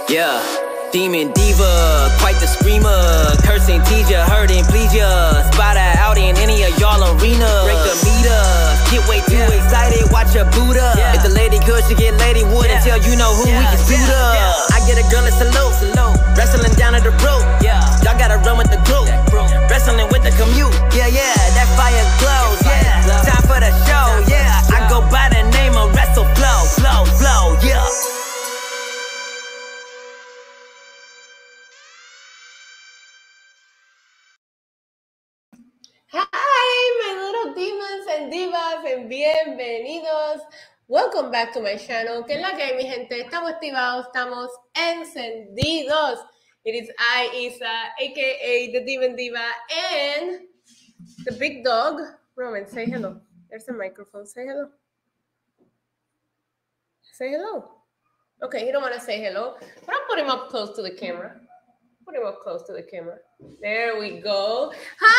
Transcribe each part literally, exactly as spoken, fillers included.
Yeah, demon diva, quite the screamer. Cursing, tease ya, hurting, please ya. Spot her out in any of y'all arena. Break the meter, get way too yeah. excited, watch her boot up. Yeah. If the lady good, she get lady wood yeah. until you know who yeah. we can suit yeah. up. Yeah. I get a girl, it's a salute, salute. Wrestling down at the rope. Yeah. Y'all gotta run with the group. Wrestling with the commute. Yeah, yeah, that fire glows. Yeah, glow. Time for the show. Time yeah, the show. I go by the name of Wrestle Flow, Flow, Flow. Yeah. Hi, my little demons and divas, and bienvenidos. Welcome back to my channel. ¿Qué es la que hay, mi gente? Estamos activados, estamos encendidos. It is I, Isa, aka the Demon Diva, and the big dog. Roman, say hello. There's a microphone. Say hello. Say hello. Okay, he don't want to say hello, but I'll put him up close to the camera. Put him up close to the camera. There we go.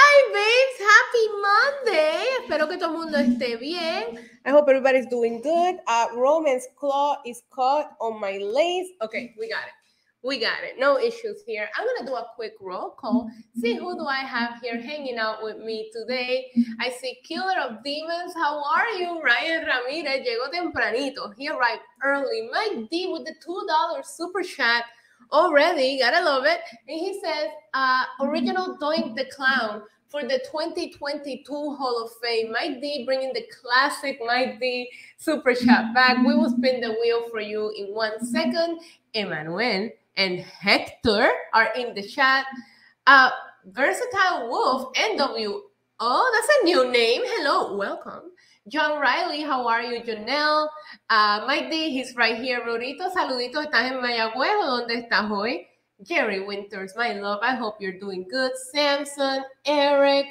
Hi, babes. Happy Monday. Espero que todo el mundo esté bien. I hope everybody's doing good. Uh, Roman's claw is caught on my lace. Okay, we got it. We got it. No issues here. I'm going to do a quick roll call. See who do I have here hanging out with me today. I see Killer of Demons. How are you? Ryan Ramirez llegó tempranito. He arrived early. Mike D with the two dollar super chat. Already, gotta love it. And he says, uh, original Doink the Clown for the twenty twenty-two Hall of Fame. Mike D bringing the classic Mike D super chat back. We will spin the wheel for you in one second. Emmanuel and Hector are in the chat. Uh, Versatile Wolf, N W. Oh, that's a new name. Hello, welcome. John Riley, how are you? Janelle, uh, Mike D, he's right here. Rorito, saluditos, ¿estás en Mayagüez o dónde estás hoy? Jerry Winters, my love, I hope you're doing good. Samson, Eric,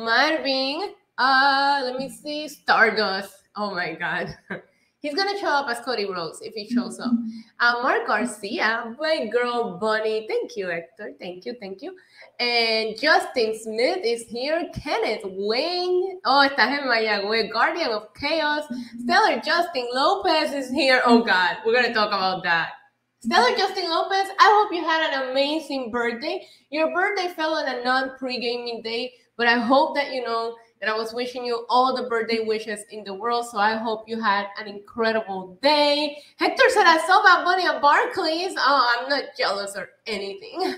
Marvin, uh, let me see, Stardust, oh my God. He's going to show up as Cody Rhodes if he shows up. Uh, Mark Garcia, my girl Bunny. Thank you, Hector. Thank you, thank you. And Justin Smith is here. Kenneth Wayne. Oh, estás en Mayagüez. Guardian of Chaos. Stellar Justin Lopez is here. Oh, God. We're going to talk about that. Stellar Justin Lopez, I hope you had an amazing birthday. Your birthday fell on a non-pre-gaming day, but I hope that you know that I was wishing you all the birthday wishes in the world, so I hope you had an incredible day. Hector said, I saw Bad Bunny at Barclays. Oh, I'm not jealous or anything.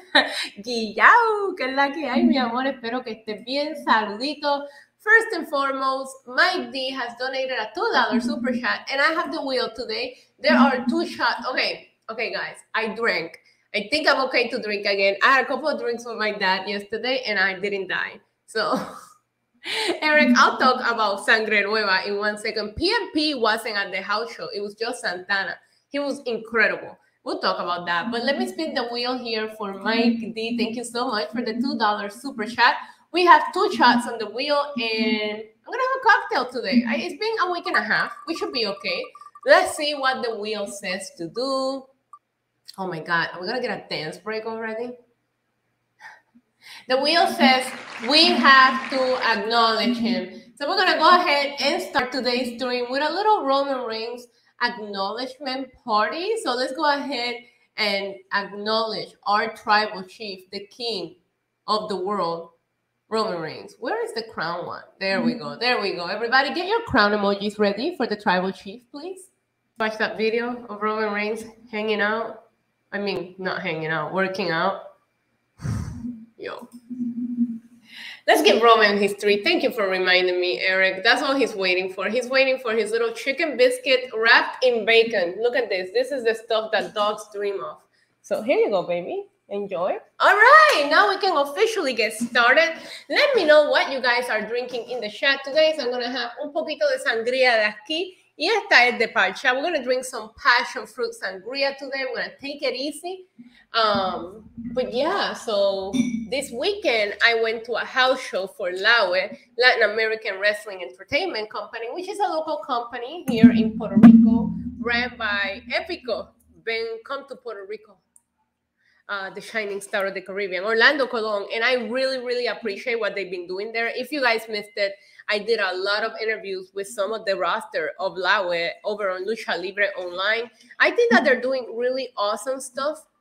Guillao, que es la que hay, mi amor. Espero que estés bien. Saludito. First and foremost, Mike D has donated a two dollar super chat, and I have the wheel today. There are two shots. Okay, okay, guys, I drank. I think I'm okay to drink again. I had a couple of drinks with my dad yesterday, and I didn't die. So... Eric, I'll talk about Sangre Nueva in one second. P M P wasn't at the house show. It was just Santana. He was incredible. We'll talk about that. But let me spin the wheel here for Mike D. Thank you so much for the two dollar super chat. We have two shots on the wheel, and I'm going to have a cocktail today. It's been a week and a half. We should be okay. Let's see what the wheel says to do. Oh, my God. Are we going to get a dance break already? The wheel says we have to acknowledge him. So we're going to go ahead and start today's stream with a little Roman Reigns acknowledgement party. So let's go ahead and acknowledge our tribal chief, the king of the world, Roman Reigns. Where is the crown one? There we go. There we go. Everybody get your crown emojis ready for the tribal chief, please. Watch that video of Roman Reigns hanging out. I mean, not hanging out, working out. Yo. Let's give Roman his treat. Thank you for reminding me, Eric. That's all he's waiting for. He's waiting for his little chicken biscuit wrapped in bacon. Look at this. This is the stuff that dogs dream of. So here you go, baby. Enjoy. All right. Now we can officially get started. Let me know what you guys are drinking in the chat today. So I'm going to have un poquito de sangría de aquí. Y esta es de parcha. We're going to drink some passion fruit sangria today. We're going to take it easy. Um, but yeah, so this weekend I went to a house show for Laue, Latin American Wrestling Entertainment Company, which is a local company here in Puerto Rico, ran by Epico. Ben, come to Puerto Rico. Uh, the shining star of the Caribbean, Orlando Colon. And I really, really appreciate what they've been doing there. If you guys missed it, I did a lot of interviews with some of the roster of Laue over on Lucha Libre Online. I think that they're doing really awesome stuff.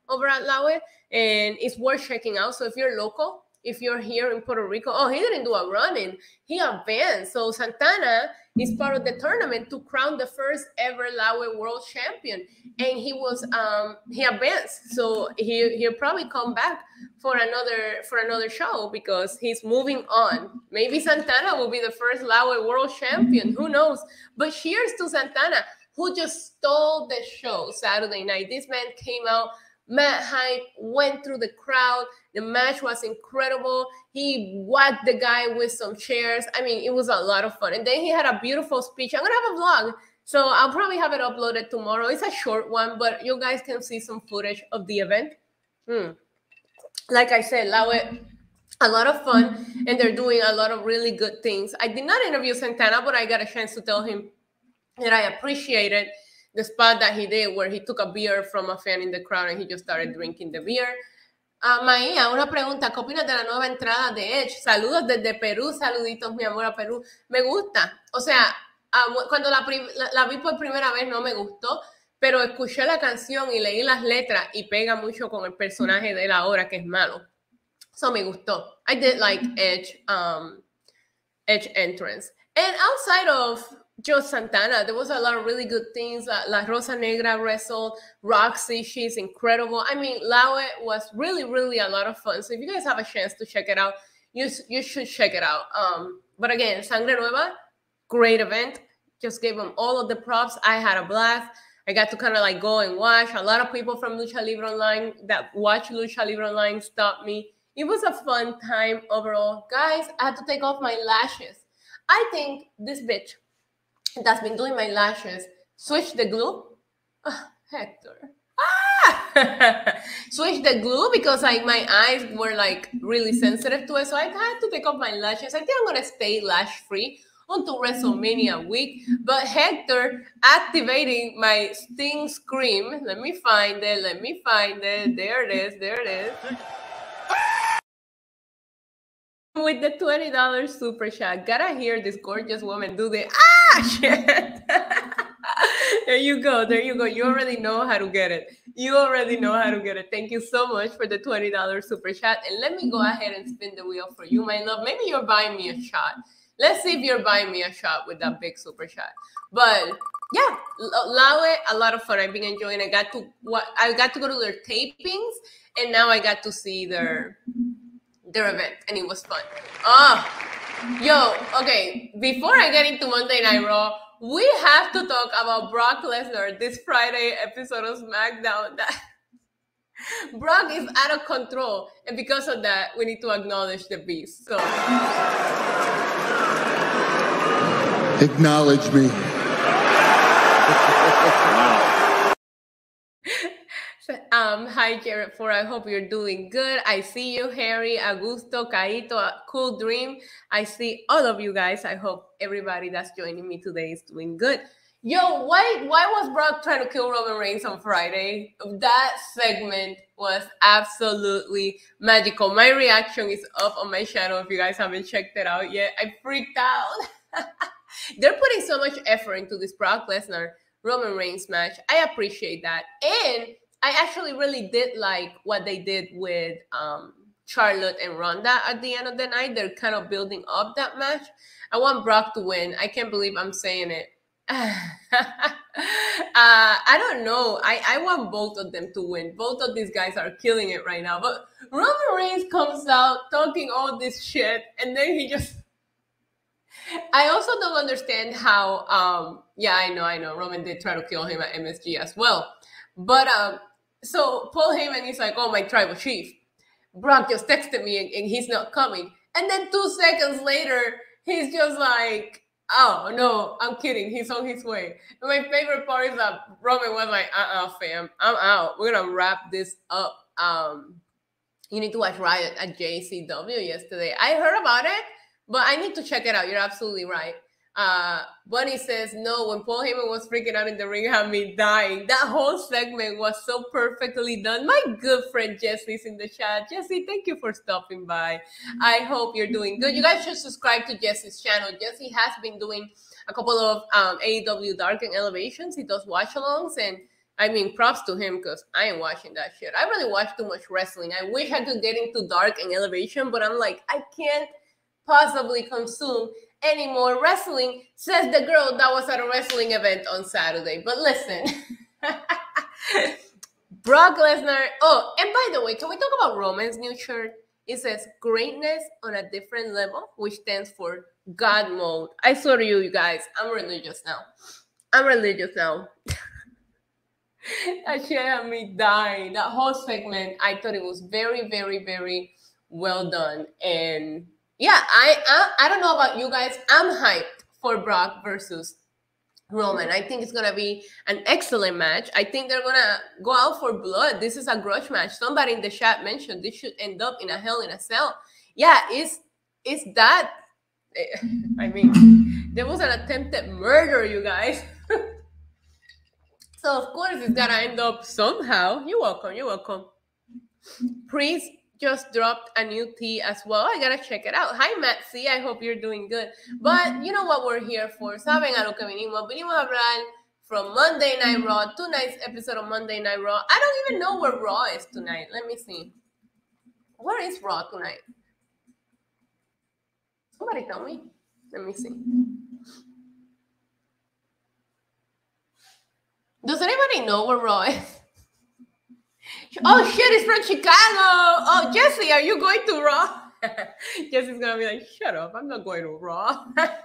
over at Laue, and it's worth checking out. So if you're local, if you're here in Puerto Rico, oh, he didn't do a run-in. He advanced. So Santana is part of the tournament to crown the first ever Laue world champion. And he was, um, he advanced. So he, he'll probably come back for another, for another show because he's moving on. Maybe Santana will be the first Laue world champion. Who knows? But cheers to Santana, who just stole the show Saturday night. This man came out mad hype, went through the crowd. The match was incredible. He whacked the guy with some chairs. I mean, it was a lot of fun. And then he had a beautiful speech. I'm going to have a vlog, so I'll probably have it uploaded tomorrow. It's a short one, but you guys can see some footage of the event. Hmm. Like I said, Laue, a lot of fun, and they're doing a lot of really good things. I did not interview Santana, but I got a chance to tell him that I appreciated the spot that he did where he took a beer from a fan in the crowd and he just started drinking the beer. Uh, Maía, una pregunta, ¿qué opinas de la nueva entrada de Edge? Saludos desde Perú, saluditos mi amor a Perú. Me gusta, o sea, um, cuando la, la, la vi por primera vez no me gustó, pero escuché la canción y leí las letras y pega mucho con el personaje de él ahora que es malo. So me gustó. I did like Edge, um, Edge entrance. And outside of Joe Santana, there was a lot of really good things. La, La Rosa Negra wrestled. Roxy, she's incredible. I mean, Laue was really, really a lot of fun. So if you guys have a chance to check it out, you, you should check it out. Um, but again, Sangre Nueva, great event. Just gave them all of the props. I had a blast. I got to kind of like go and watch. A lot of people from Lucha Libre Online that watch Lucha Libre Online stopped me. It was a fun time overall. Guys, I had to take off my lashes. I think this bitch that's been doing my lashes switch the glue. Oh, Hector. Ah! Switch the glue because like my eyes were like really sensitive to it. So I had to take off my lashes. I think I'm going to stay lash free until WrestleMania week. But Hector activating my Sting Scream. Let me find it. Let me find it. There it is. There it is. With the twenty dollars super chat. Gotta hear this gorgeous woman do the ah shit. There you go. There you go. You already know how to get it. You already know how to get it. Thank you so much for the twenty dollars super chat. And let me go ahead and spin the wheel for you, my love. Maybe you're buying me a shot. Let's see if you're buying me a shot with that big super chat. But yeah, Laue, a lot of fun. I've been enjoying. I got to what I got to go to their tapings, and now I got to see their their event, and it was fun. Oh, yo, okay. Before I get into Monday Night Raw, we have to talk about Brock Lesnar, this Friday episode of SmackDown. That Brock is out of control, and because of that, we need to acknowledge the beast. So, acknowledge me. Um, hi, Jared Ford. I hope you're doing good. I see you, Harry, Augusto, Caito, Cool Dream. I see all of you guys. I hope everybody that's joining me today is doing good. Yo, why why was Brock trying to kill Roman Reigns on Friday? That segment was absolutely magical. My reaction is up on my channel if you guys haven't checked it out yet. I freaked out. They're putting so much effort into this Brock Lesnar Roman Reigns match. I appreciate that. And I actually really did like what they did with um, Charlotte and Ronda at the end of the night. They're kind of building up that match. I want Brock to win. I can't believe I'm saying it. uh, I don't know. I, I want both of them to win. Both of these guys are killing it right now. But Roman Reigns comes out talking all this shit, and then he just... I also don't understand how... Um, yeah, I know, I know. Roman did try to kill him at M S G as well. But... Um, So Paul Heyman is like, oh, my tribal chief. Brock just texted me and, and he's not coming. And then two seconds later, he's just like, oh, no, I'm kidding. He's on his way. And my favorite part is that Roman was like, uh-uh, fam, I'm out. We're going to wrap this up. Um, you need to watch Riot at J C W yesterday. I heard about it, but I need to check it out. You're absolutely right. Uh, Bunny says, no, when Paul Heyman was freaking out in the ring, had me dying. That whole segment was so perfectly done. My good friend Jesse's in the chat. Jesse, thank you for stopping by. I hope you're doing good. You guys should subscribe to Jesse's channel. Jesse has been doing a couple of um, A E W Dark and Elevations. He does watch-alongs, and I mean, props to him because I ain't watching that shit. I really watch too much wrestling. I wish I could get into Dark and Elevation, but I'm like, I can't possibly consume any more wrestling, says the girl that was at a wrestling event on Saturday. But listen, Brock Lesnar. Oh, and by the way, can we talk about Roman's new shirt? It says greatness on a different level, which stands for God mode. I swear to you, you guys, I'm religious now. I'm religious now. That shit had me dying. That whole segment, I thought it was very, very, very well done. And yeah, I, I I don't know about you guys. I'm hyped for Brock versus Roman. I think it's gonna be an excellent match. I think they're gonna go out for blood. This is a grudge match. Somebody in the chat mentioned this should end up in a Hell in a Cell. Yeah, it's it's that. I mean, there was an attempted murder, you guys. So of course it's gonna end up somehow. You're welcome. You're welcome. Priest just dropped a new tea as well. I gotta check it out. Hi, Matt C. I hope you're doing good. But you know what we're here for. Saben a lo que vinimos. Vinimos a hablar from Monday Night Raw. Tonight's episode of Monday Night Raw. I don't even know where Raw is tonight. Let me see. Where is Raw tonight? Somebody tell me. Let me see. Does anybody know where Raw is? Oh shit, it's from Chicago. Oh, Jesse, are you going to Raw? Jesse's gonna be like, shut up, I'm not going to Raw.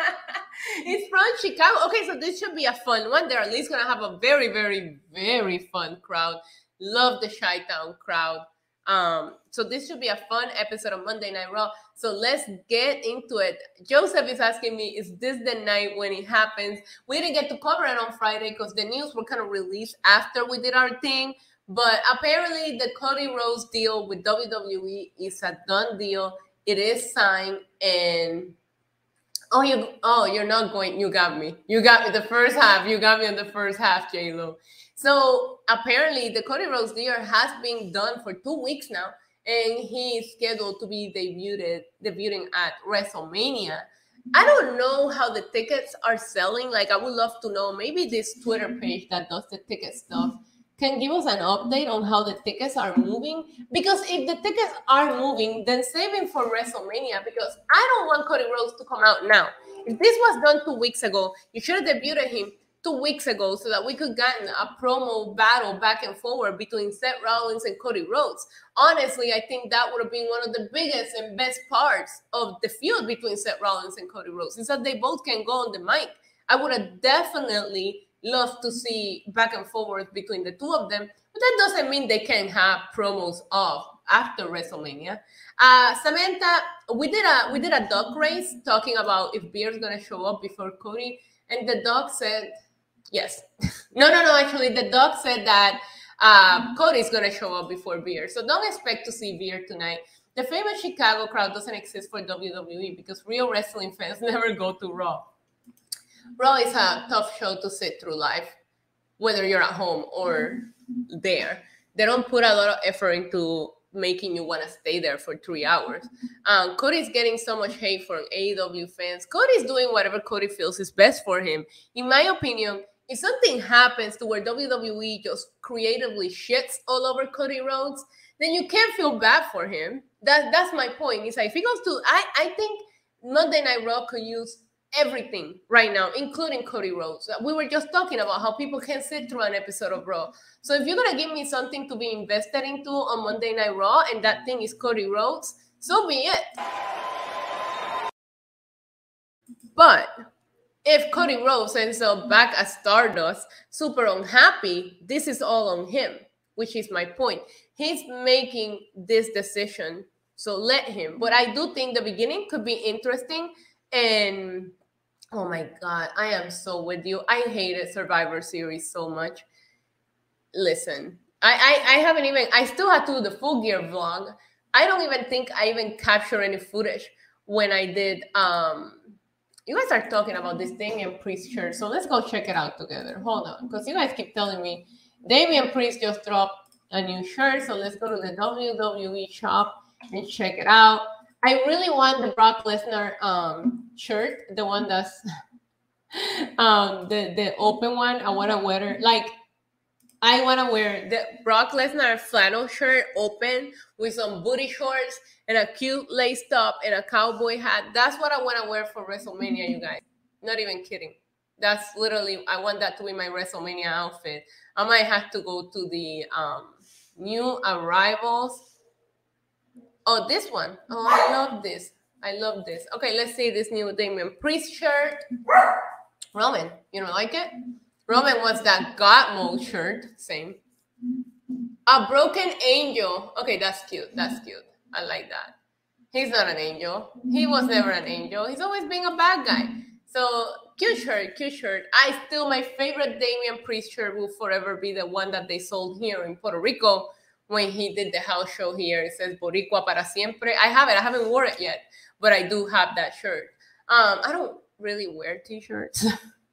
It's from Chicago. Okay, so this should be a fun one. They're at least gonna have a very, very, very fun crowd. Love the Chi-Town crowd. Um, so this should be a fun episode of Monday Night Raw. So let's get into it. Joseph is asking me, is this the night when it happens? We didn't get to cover it on Friday because the news were kind of released after we did our thing. But apparently the Cody Rhodes deal with W W E is a done deal. It is signed. And oh, you oh, you're not going. You got me. You got me the first half. You got me in the first half, J-Lo. So apparently the Cody Rhodes deal has been done for two weeks now. And he is scheduled to be debuted, debuting at WrestleMania. I don't know how the tickets are selling. Like, I would love to know. Maybe this Twitter page that does the ticket stuff can give us an update on how the tickets are moving. Because if the tickets are moving, then save him for WrestleMania. Because I don't want Cody Rhodes to come out now. If this was done two weeks ago, you should have debuted him two weeks ago so that we could get a promo battle back and forward between Seth Rollins and Cody Rhodes. Honestly, I think that would have been one of the biggest and best parts of the feud between Seth Rollins and Cody Rhodes, is that they both can go on the mic. I would have definitely loved to see back and forward between the two of them, but that doesn't mean they can have promos off after WrestleMania. Uh, Samantha, we did a we did a dog race talking about if Bear's gonna show up before Cody, and the dog said yes. no, no, no. Actually, the dog said that uh, Cody's gonna show up before Beer, so don't expect to see Beer tonight. The famous Chicago crowd doesn't exist for W W E because real wrestling fans never go to Raw. Raw is a tough show to sit through live, whether you're at home or there. They don't put a lot of effort into making you want to stay there for three hours. Um, Cody's getting so much hate from A E W fans. Cody's doing whatever Cody feels is best for him. In my opinion, if something happens to where W W E just creatively shits all over Cody Rhodes, then you can't feel bad for him. That, that's my point. It's like, if he goes to, I, I think Monday Night Raw could use everything right now, including Cody Rhodes. We were just talking about how people can sit through an episode of Raw. So if you're going to give me something to be invested into on Monday Night Raw, and that thing is Cody Rhodes, so be it. But if Cody Rhodes ends up back as Stardust, super unhappy, this is all on him, which is my point. He's making this decision, so let him. But I do think the beginning could be interesting. And oh my God, I am so with you. I hated Survivor Series so much. Listen, I, I, I haven't even, I still have to do the Full Gear vlog. I don't even think I even captured any footage when I did. Um, you guys are talking about this Damian Priest shirt, so let's go check it out together. Hold on, because you guys keep telling me Damian Priest just dropped a new shirt, so let's go to the W W E shop and check it out. I really want the Brock Lesnar um, shirt, the one that's um, the, the open one. I want to wear it. Like, I want to wear the Brock Lesnar flannel shirt open with some booty shorts and a cute lace top and a cowboy hat. That's what I want to wear for WrestleMania, you guys. Not even kidding. That's literally, I want that to be my WrestleMania outfit. I might have to go to the um, new arrivals. Oh, this one. Oh, I love this. I love this. Okay, let's see this new Damian Priest shirt. Roman, you don't like it? Roman wants that God mode shirt. Same. A broken angel. Okay, that's cute. That's cute. I like that. He's not an angel. He was never an angel. He's always been a bad guy. So, cute shirt, cute shirt. I still, my favorite Damian Priest shirt will forever be the one that they sold here in Puerto Rico when he did the house show here. It says Boricua para siempre. I have it. I haven't worn it yet, but I do have that shirt. Um, I don't really wear t-shirts.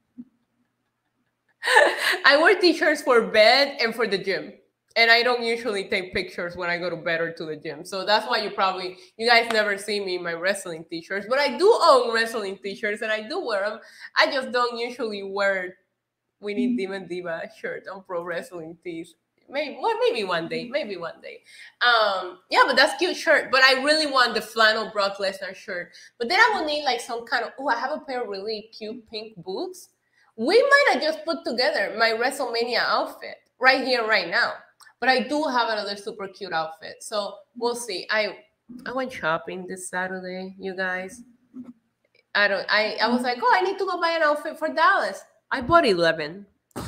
I wear t-shirts for bed and for the gym. And I don't usually take pictures when I go to bed or to the gym. So that's why you probably, you guys never see me in my wrestling t-shirts. But I do own wrestling t-shirts and I do wear them. I just don't usually wear We Need Demon Diva shirt on pro wrestling tees. Maybe, well, maybe one day. Maybe one day. Um, yeah, but that's cute shirt. But I really want the flannel Brock Lesnar shirt. But then I will need like some kind of, oh, I have a pair of really cute pink boots. We might have just put together my WrestleMania outfit right here, right now. But I do have another super cute outfit. So we'll see. I I went shopping this Saturday, you guys. I don't I, I was like, oh, I need to go buy an outfit for Dallas. I bought eleven.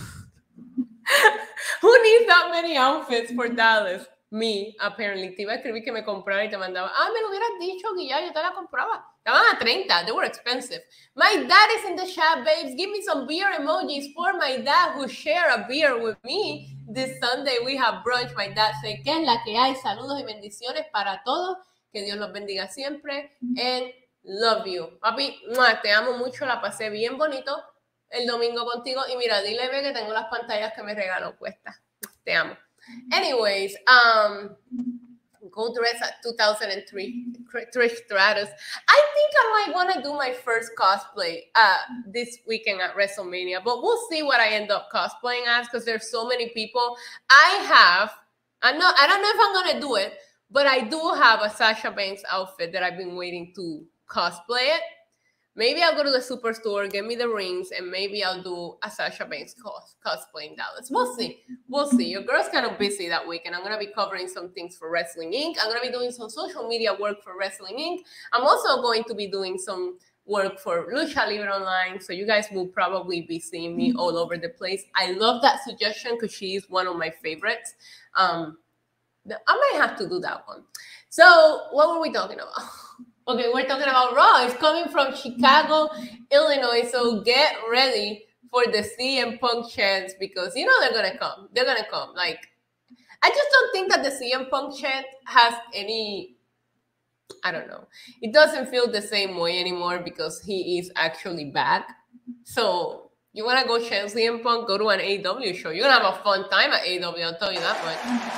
Who needs that many outfits for Dallas? Me, apparently. Te iba a escribir que me comprara y te mandaba. Ah, me lo hubieras dicho que ya yo te la compraba. Estaban a treinta. They were expensive. My dad is in the chat, babes. Give me some beer emojis for my dad who share a beer with me. This Sunday we have brunch. My dad said, ¿qué es la que hay? Saludos y bendiciones para todos. Que Dios los bendiga siempre. And love you. Papi, te amo mucho. La pasé bien bonito el domingo contigo. Y mira, dile ve que tengo las pantallas que me regaló puestas. Te amo. Anyways, um, go dress at two thousand three, Trish Stratus. I think I might want to do my first cosplay uh, this weekend at WrestleMania, but we'll see what I end up cosplaying as because there's so many people. I have, I'm not, I don't know if I'm going to do it, but I do have a Sasha Banks outfit that I've been waiting to cosplay it. Maybe I'll go to the superstore, get me the rings, and maybe I'll do a Sasha Banks cos cosplay in Dallas. We'll see. We'll see. Your girl's kind of busy that weekend. I'm going to be covering some things for Wrestling Incorporated. I'm going to be doing some social media work for Wrestling Incorporated. I'm also going to be doing some work for Lucha Libre Online, so you guys will probably be seeing me all over the place. I love that suggestion because she's one of my favorites. Um, I might have to do that one. So what were we talking about? Okay, we're talking about Raw. It's coming from Chicago, Illinois. So get ready for the C M Punk chants because you know they're going to come. They're going to come. Like, I just don't think that the C M Punk chant has any, I don't know. It doesn't feel the same way anymore because he is actually back. So you want to go chant C M Punk, go to an A E W show. You're going to have a fun time at A E W, I'll tell you that much.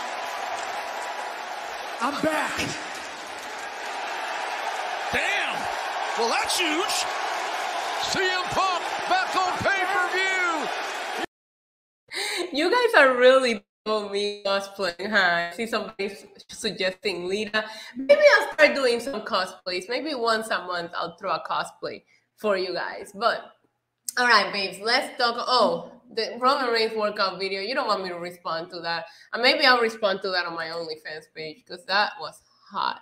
I'm back. Damn. Well, that's huge. C M Punk back on pay-per-view. You guys are really doing me cosplaying, huh? I see somebody suggesting Lita. Maybe I'll start doing some cosplays. Maybe once a month I'll throw a cosplay for you guys. But, all right, babes, let's talk. Oh, the Roman Reigns workout video. You don't want me to respond to that. And maybe I'll respond to that on my OnlyFans page because that was hot.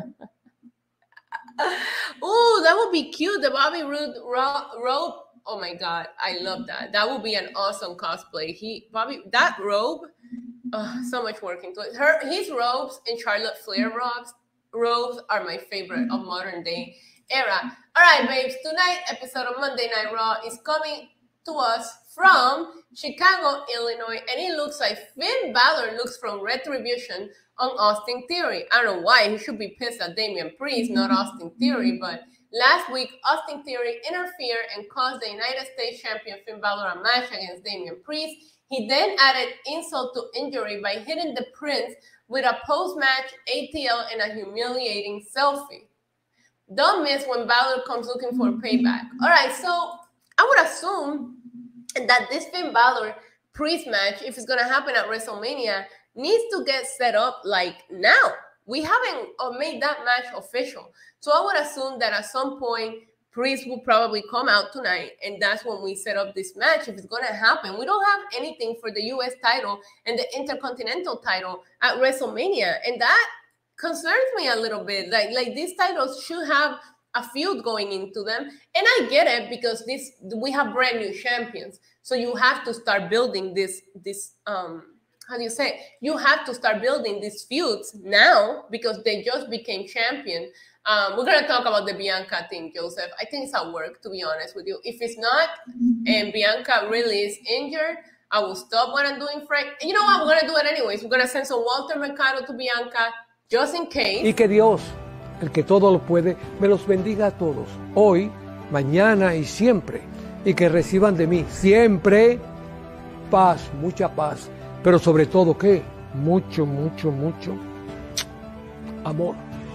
Oh, that would be cute. The Bobby Roode ro robe. Oh my God, I love that. That would be an awesome cosplay. He Bobby that robe. Oh, so much work into it. Her his robes and Charlotte Flair robes robes are my favorite of modern day era. All right, babes. Tonight episode of Monday Night Raw is coming to us from Chicago, Illinois, and it looks like Finn Balor looks from Retribution on Austin Theory. I don't know why. He should be pissed at Damian Priest, not Austin Theory, but last week, Austin Theory interfered and caused the United States champion Finn Balor a match against Damian Priest. He then added insult to injury by hitting the Prince with a post-match A T L and a humiliating selfie. Don't miss when Balor comes looking for payback. All right, so I would assume that this Finn Balor Priest match, if it's going to happen at WrestleMania, needs to get set up like now. We haven't made that match official. So I would assume that at some point, Priest will probably come out tonight, and that's when we set up this match if it's going to happen. We don't have anything for the U S title and the Intercontinental title at WrestleMania, and that concerns me a little bit. Like, like these titles should have a feud going into them, and I get it because this we have brand new champions, so you have to start building this this um how do you say it? You have to start building these feuds now because they just became champion. Um, we're going to talk about the Bianca thing, Joseph. I think it's at work, to be honest with you. If it's not, and Bianca really is injured, I will stop what I'm doing, Frank. You know what? We're going to do it anyways. We're going to send some Walter Mercado to Bianca, just in case. Y que Dios, el que todo lo puede, me los bendiga a todos, hoy, mañana y siempre. Y que reciban de mí siempre paz, mucha paz. Pero sobre todo, ¿qué? Mucho, mucho, mucho amor.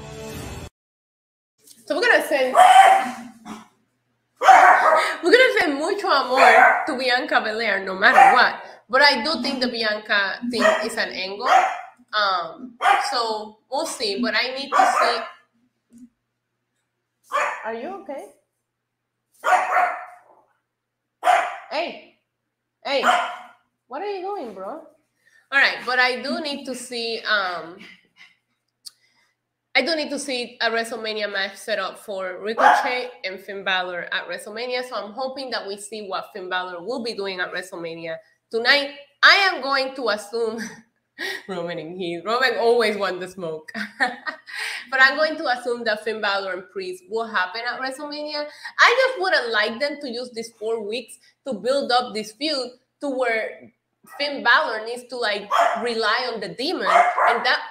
So we're gonna send we're gonna send mucho amor to Bianca Belair no matter what. But I do think the Bianca thing is an angle. Um, so we'll see. But I need to see. Are you okay? Hey, hey, what are you doing, bro? All right, but I do need to see. Um, I do need to see a WrestleMania match set up for Ricochet and Finn Balor at WrestleMania. So I'm hoping that we see what Finn Balor will be doing at WrestleMania tonight. I am going to assume Roman and Heath. Roman always wants the smoke. But I'm going to assume that Finn Balor and Priest will happen at WrestleMania. I just wouldn't like them to use these four weeks to build up this feud to where Finn Balor needs to like rely on the Demon, and that.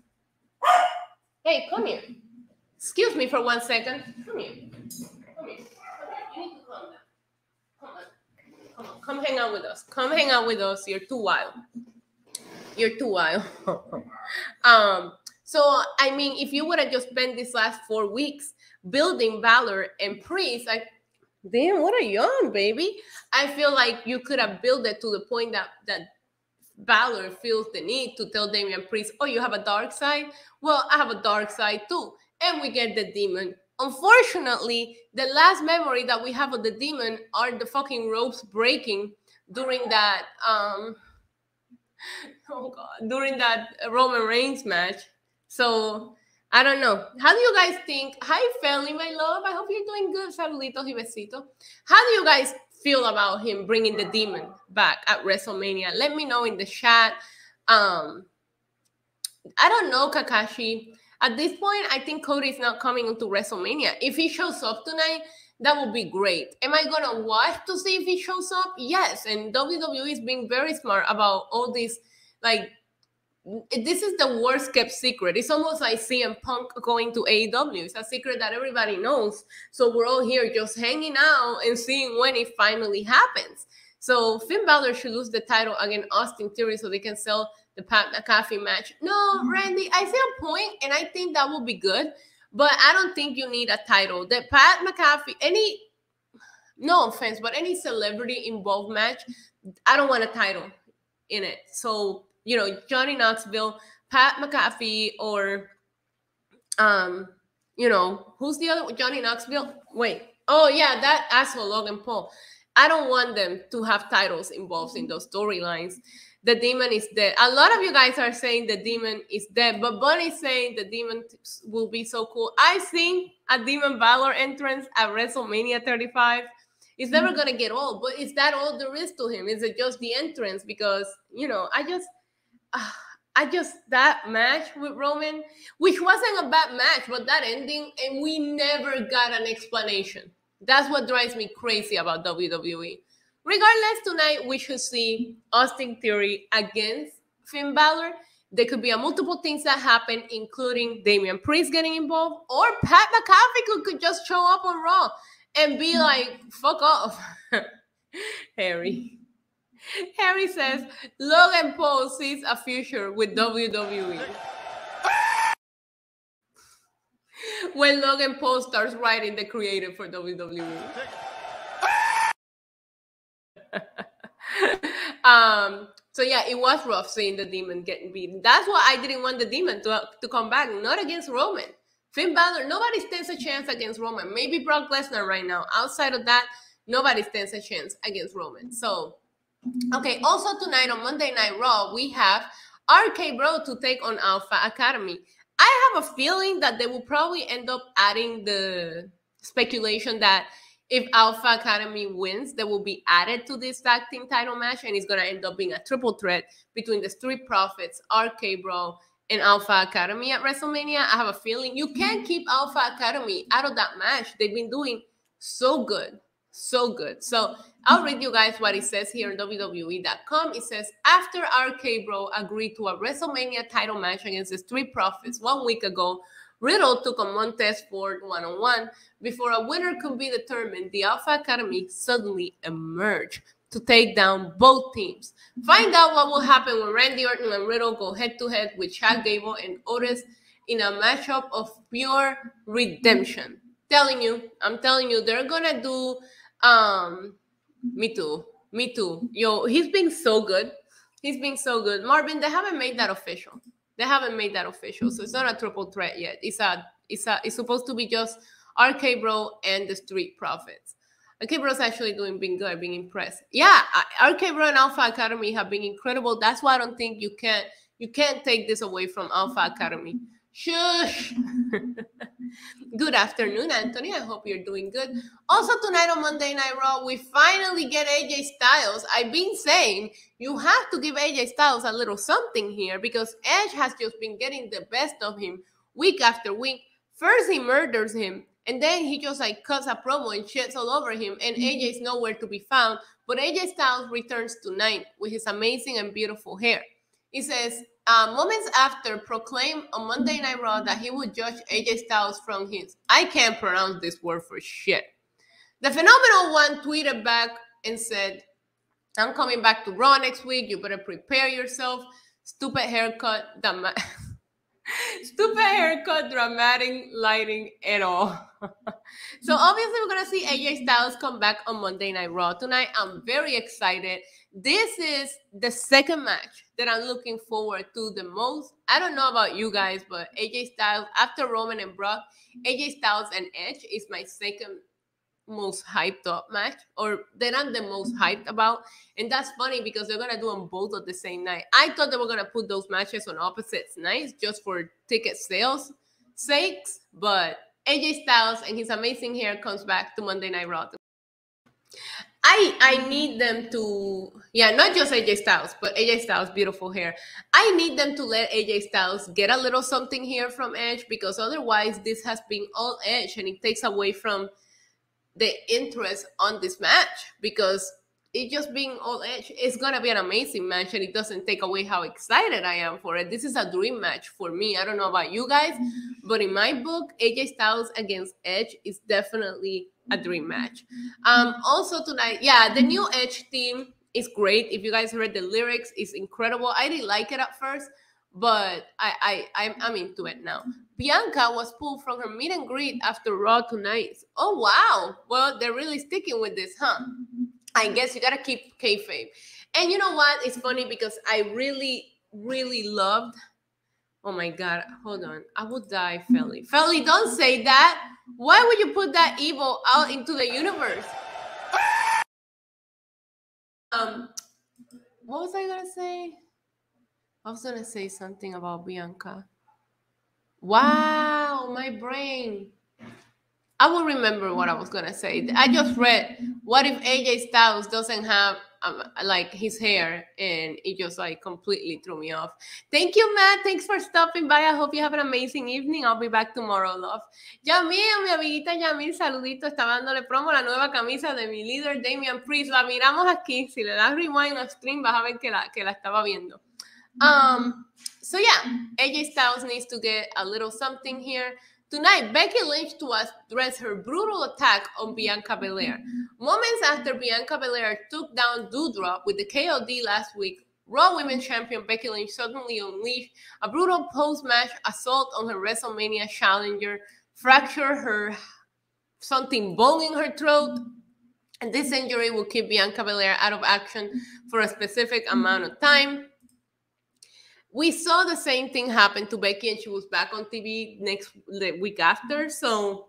Hey, come here. Excuse me for one second. Come here. Come here. You need to calm down. Come on. Come on. Come hang out with us. Come hang out with us. You're too wild. You're too wild. um. So I mean, if you would have just spent these last four weeks building Balor and Priest, like. Damn, what are you on, baby? I feel like you could have built it to the point that, that Balor feels the need to tell Damian Priest, oh, you have a dark side? Well, I have a dark side too. And we get the Demon. Unfortunately, the last memory that we have of the Demon are the fucking ropes breaking during that, um, oh God, during that Roman Reigns match. So... I don't know. How do you guys think? Hi, Feli, my love. I hope you're doing good. Saluditos y besitos. How do you guys feel about him bringing the Demon back at WrestleMania? Let me know in the chat. Um, I don't know, Kakashi. At this point, I think Cody is not coming into WrestleMania. If he shows up tonight, that would be great. Am I going to watch to see if he shows up? Yes. And W W E is being very smart about all these, like, this is the worst kept secret. It's almost like C M Punk going to A E W. It's a secret that everybody knows. So we're all here just hanging out and seeing when it finally happens. So Finn Balor should lose the title against Austin Theory so they can sell the Pat McAfee match. No, Randy, I see a point, and I think that will be good. But I don't think you need a title. The Pat McAfee, any, no offense, but any celebrity involved match, I don't want a title in it. So you know, Johnny Knoxville, Pat McAfee, or, um, you know, who's the other? Johnny Knoxville? Wait. Oh, yeah, that asshole, Logan Paul. I don't want them to have titles involved in those storylines. The Demon is dead. A lot of you guys are saying the Demon is dead, but Bunny's saying the Demon will be so cool. I seen a Demon Balor entrance at WrestleMania thirty-five. It's never going to get old, but is that all there is to him? Is it just the entrance? Because, you know, I just... I just, that match with Roman, which wasn't a bad match, but that ending, and we never got an explanation. That's what drives me crazy about W W E. Regardless, tonight we should see Austin Theory against Finn Balor. There could be a multiple things that happen, including Damian Priest getting involved, or Pat McAfee could, could just show up on Raw and be like, fuck off, Harry. Harry says, Logan Paul sees a future with W W E. When Logan Paul starts writing the creative for W W E. um, so yeah, it was rough seeing the Demon getting beaten. That's why I didn't want the Demon to, to come back, not against Roman. Finn Balor, nobody stands a chance against Roman. Maybe Brock Lesnar right now. Outside of that, nobody stands a chance against Roman. So, okay, also tonight on Monday Night Raw, we have R K Bro to take on Alpha Academy. I have a feeling that they will probably end up adding the speculation that if Alpha Academy wins, they will be added to this tag team title match, and it's going to end up being a triple threat between the Street Profits, R K Bro, and Alpha Academy at WrestleMania. I have a feeling you can't keep Alpha Academy out of that match. They've been doing so good, so good. So I'll read you guys what it says here on W W E dot com. It says, after R K Bro agreed to a WrestleMania title match against the Street Profits one week ago, Riddle took on Montez Ford one-on-one. Before a winner could be determined, the Alpha Academy suddenly emerged to take down both teams. Find out what will happen when Randy Orton and Riddle go head-to-head with Chad Gable and Otis in a matchup of pure redemption. Telling you, I'm telling you, they're gonna do, um, me too, me too. Yo, he's been so good. He's been so good. Marvin, they haven't made that official. They haven't made that official, so it's not a triple threat yet. It's a, it's a, it's supposed to be just R K Bro and the Street Profits. R K Bro's actually doing being good, being impressed. Yeah, R K Bro and Alpha Academy have been incredible. That's why I don't think you can't, you can't take this away from Alpha Academy. Shush. Good afternoon, Anthony. I hope you're doing good. Also tonight on Monday Night Raw, we finally get A J Styles. I've been saying you have to give A J Styles a little something here because Edge has just been getting the best of him week after week. First he murders him, and then he just like cuts a promo and shits all over him, and A J's nowhere to be found. But A J Styles returns tonight with his amazing and beautiful hair. He says, uh, moments after, proclaimed on Monday Night Raw that he would judge A J Styles from his, I can't pronounce this word for shit. The Phenomenal One tweeted back and said, I'm coming back to Raw next week. You better prepare yourself. Stupid haircut. Dama- Stupid haircut, dramatic lighting, and all. So obviously we're going to see A J Styles come back on Monday Night Raw tonight. I'm very excited. This is the second match that I'm looking forward to the most. I don't know about you guys, but A J Styles, after Roman and Brock, A J Styles and Edge is my second most hyped up match, or that I'm the most hyped about. And that's funny because they're gonna do them both at the same night. I thought they were gonna put those matches on opposite nights just for ticket sales sakes, but A J Styles and his amazing hair comes back to Monday Night Raw. I I need them to, yeah, not just A J Styles, but A J Styles' beautiful hair. I need them to let A J Styles get a little something here from Edge, because otherwise this has been all Edge and it takes away from the interest on this match, because it just being all Edge, it's gonna be an amazing match and it doesn't take away how excited I am for it. This is a dream match for me. I don't know about you guys, but in my book, A J Styles against Edge is definitely a dream match. Um, also tonight, yeah, the new Edge theme is great. If you guys heard the lyrics, it's incredible. I didn't like it at first, but I, I, I'm, I'm into it now. Bianca was pulled from her meet and greet after Raw tonight. Oh, wow. Well, they're really sticking with this, huh? I guess you got to keep kayfabe. And you know what? It's funny because I really, really loved... Oh, my God. Hold on. I would die, Felly. Felly, don't say that. Why would you put that evil out into the universe? Um, what was I going to say? I was going to say something about Bianca. Wow, my brain. I will remember what I was going to say. I just read, what if A J Styles doesn't have um, like his hair, and it just like completely threw me off. Thank you, Matt. Thanks for stopping by. I hope you have an amazing evening. I'll be back tomorrow, love. Yamil, mi amiguita Yamil, saludito. Estaba dándole promo a la nueva camisa de mi líder, Damian Priest. La miramos aquí. Si le das rewind a stream, vas a ver que la, que la estaba viendo. Um, so yeah, A J Styles needs to get a little something here. Tonight, Becky Lynch to address her brutal attack on Bianca Belair. Moments after Bianca Belair took down Doudrop with the K O D last week, Raw Women's Champion Becky Lynch suddenly unleashed a brutal post-match assault on her WrestleMania challenger, fractured her something bone in her throat, And this injury will keep Bianca Belair out of action for a specific amount of time. We saw the same thing happen to Becky, and she was back on T V next the week after. So,